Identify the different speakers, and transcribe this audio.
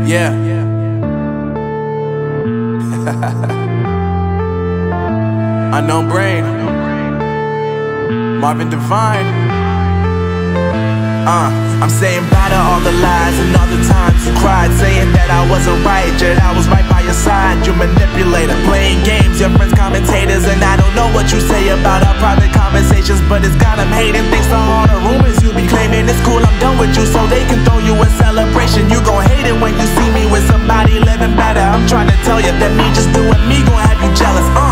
Speaker 1: Yeah. Unknown Brain, Marvin Devine. I'm saying bye to all the lies and all the times you cried, saying that I wasn't right, yet I was right by your side. You manipulator, playing games, your friends commentators, and I don't know what you say about our private conversations, but it's got them hating. Thanks to all the rumors you be claiming. It's cool, I'm done with you, so they can throw you a celebration. You gon' hate it when you see me with somebody living better. I'm trying to tell you that me just doing me gon' have you jealous.